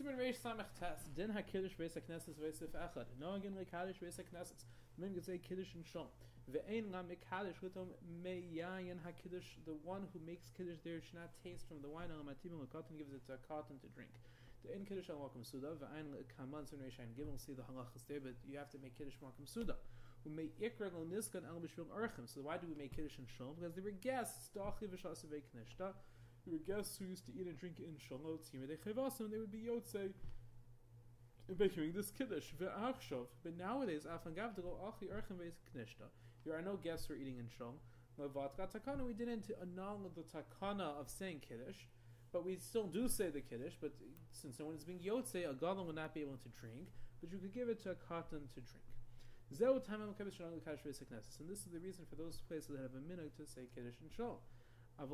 Siman Reish Samech Tes. Din HaKiddush Beis HaKnesses Veisif Echad. Noagin LeKaddish Beis HaKnesses. Men could say Kiddush and Shom. Ve'ein La Mekaddish Ritom Meyayin HaKiddush. The one who makes Kiddush there should not taste from the wine. Al Matim LeKatan gives it to a cotton to drink. The in Kiddush Al Makam Suda. Ve'ein LeKaman Siman Reish Hayin Gimel. See the halachas there, but you have to make Kiddush Makam Suda. We make Ikra Al Niskan Al Bishvil Archim. So why do we make Kiddush and Shom? Because they were guests. Stachi V'Shasavei Knishta. There were guests who used to eat and drink in Shalot, and they would be Yotzei making this Kiddush. But nowadays, there are no guests who are eating in Shom. We didn't annul the takana of saying Kiddush, but we still do say the Kiddush. But since no one is being Yotzei, a gadol would not be able to drink, but you could give it to a katan to drink. And this is the reason for those places that have a minhag to say Kiddush and Shom. That's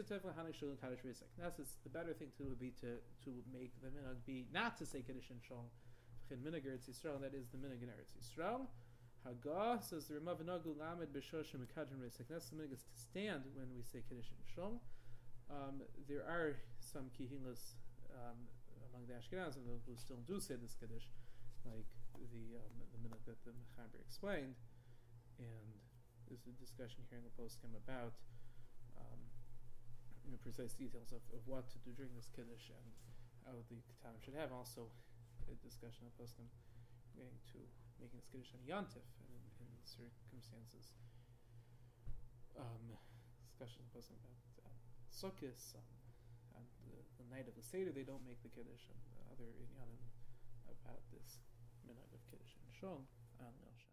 the better thing to do would be to make the minhag be not to say Kiddush and Shom. Minhag Eretz Yisrael, that is the minhag in Eretz Yisrael. Haggah says the Rama v'Nagul Lamed b'Shosh Mekadron Reis Haknes. The minhag is to stand when we say Kiddush and Shom. There are some kihilas among the Ashkenazim who still do say this Kiddush, like the minhag that the Mechaber explained, and there's a discussion here in the poskim about precise details of what to do during this Kiddush and how the Ketanim should have. Also, a discussion of poskim getting to making this Kiddush on Yontif and in circumstances. Discussion of poskim about Sukkot and the night of the Seder they don't make the Kiddush, and the other inyanim about this minhag of Kiddush and Shom.